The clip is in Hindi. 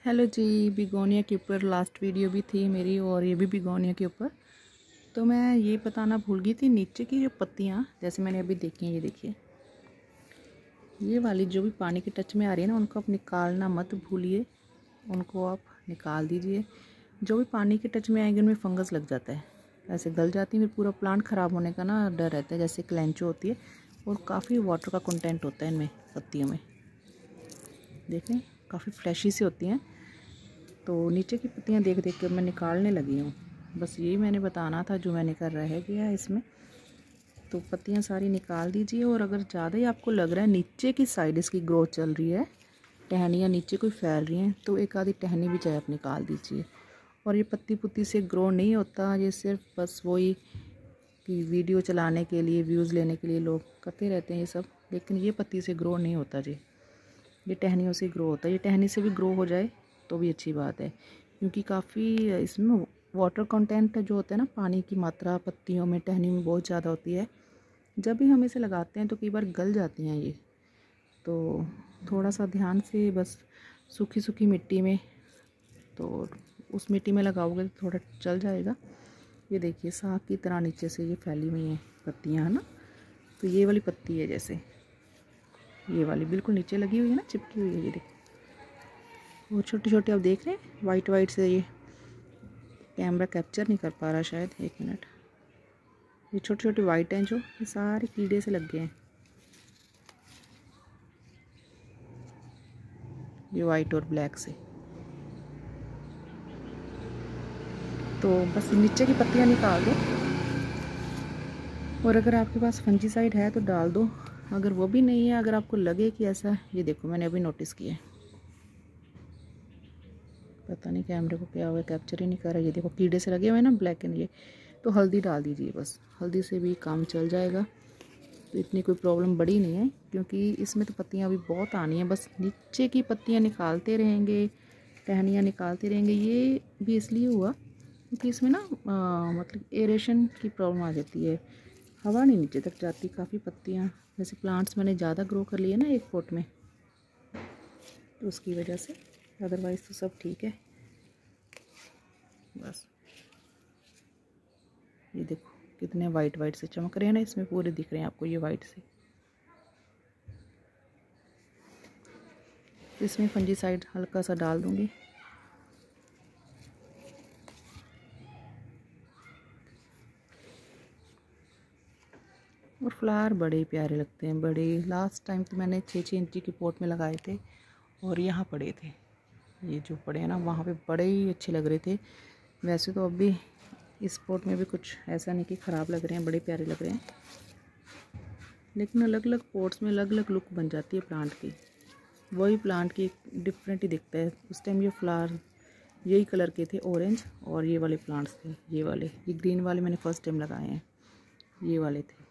हेलो जी। बिगोनिया के ऊपर लास्ट वीडियो भी थी मेरी और ये भी बिगोनिया के ऊपर। तो मैं ये बताना भूल गई थी, नीचे की जो पत्तियाँ जैसे मैंने अभी देखी हैं, ये देखिए, ये वाली जो भी पानी के टच में आ रही है ना, उनको आप निकालना मत भूलिए, उनको आप निकाल दीजिए। जो भी पानी के टच में आएंगे उनमें फंगस लग जाता है, ऐसे गल जाती है, फिर पूरा प्लांट ख़राब होने का ना डर रहता है। जैसे क्लेंचो होती है और काफ़ी वाटर का कंटेंट होता है इनमें पत्तियों में, देखें काफ़ी फ्लैशी से होती हैं। तो नीचे की पत्तियां देख देख कर मैं निकालने लगी हूँ। बस यही मैंने बताना था जो मैंने कर रह गया इसमें। तो पत्तियां सारी निकाल दीजिए। और अगर ज़्यादा ही आपको लग रहा है नीचे की साइड इसकी ग्रोथ चल रही है, टहनियाँ नीचे कोई फैल रही हैं, तो एक आधी टहनी भी चाहे आप निकाल दीजिए। और ये पत्ती पुत्ती से ग्रो नहीं होता, ये सिर्फ बस वही कि वीडियो चलाने के लिए, व्यूज़ लेने के लिए लोग करते रहते हैं ये सब, लेकिन ये पत्ती से ग्रो नहीं होता जी, ये टहनियों से ग्रो होता है। ये टहनी से भी ग्रो हो जाए तो भी अच्छी बात है, क्योंकि काफ़ी इसमें वाटर कंटेंट जो होता है ना, पानी की मात्रा पत्तियों में, टहनी में बहुत ज़्यादा होती है। जब भी हम इसे लगाते हैं तो कई बार गल जाती हैं ये, तो थोड़ा सा ध्यान से बस सूखी सूखी मिट्टी में, तो उस मिट्टी में लगाओगे तो थोड़ा चल जाएगा। ये देखिए साग की तरह नीचे से ये फैली हुई हैं पत्तियाँ, है ना। तो ये वाली पत्ती है, जैसे ये वाली बिल्कुल नीचे लगी हुई है ना, चिपकी हुई है, ये देखिए। और छोटे छोटे आप देख रहे हैं वाइट वाइट से, ये कैमरा कैप्चर नहीं कर पा रहा शायद, एक मिनट। ये छोटे छोटे वाइट हैं जो, ये सारे कीड़े से लग गए हैं, ये वाइट और ब्लैक से। तो बस नीचे की पत्तियां निकाल दो, और अगर आपके पास फंजीसाइड है तो डाल दो। अगर वो भी नहीं है, अगर आपको लगे कि ऐसा, ये देखो मैंने अभी नोटिस किया है, पता नहीं कैमरे को क्या हुआ, कैप्चर ही नहीं कर रहा। ये देखो कीड़े से लगे हुए हैं ना, ब्लैक एंड ये। तो हल्दी डाल दीजिए, बस हल्दी से भी काम चल जाएगा। तो इतनी कोई प्रॉब्लम बड़ी नहीं है, क्योंकि इसमें तो पत्तियां अभी बहुत आनी हैं। बस नीचे की पत्तियां निकालते रहेंगे, टहनियाँ निकालते रहेंगे। ये भी इसलिए हुआ क्योंकि इसमें ना मतलब एरेशन की प्रॉब्लम आ जाती है, हवा नहीं नीचे तक जाती। काफ़ी पत्तियाँ, जैसे प्लांट्स मैंने ज़्यादा ग्रो कर लिए ना एक पॉट में, तो उसकी वजह से। अदरवाइज़ तो सब ठीक है। बस ये देखो कितने वाइट वाइट से चमक रहे हैं ना, इसमें पूरे दिख रहे हैं आपको ये वाइट से। इसमें फंजीसाइड हल्का सा डाल दूंगी। और फ्लावर बड़े प्यारे लगते हैं, बड़े। लास्ट टाइम तो मैंने 6-6 इंची के पॉट में लगाए थे, और यहाँ पड़े थे, ये जो पड़े हैं ना, वहाँ पे बड़े ही अच्छे लग रहे थे। वैसे तो अभी इस पॉट में भी कुछ ऐसा नहीं कि ख़राब लग रहे हैं, बड़े प्यारे लग रहे हैं, लेकिन अलग अलग पॉट्स में अलग अलग लुक बन जाती है प्लांट की। वही प्लांट की डिफरेंट ही दिखता है। उस टाइम ये फ्लावर यही कलर के थे, ऑरेंज, और ये वाले प्लांट्स थे, ये वाले, ये ग्रीन वाले मैंने फर्स्ट टाइम लगाए हैं, ये वाले थे।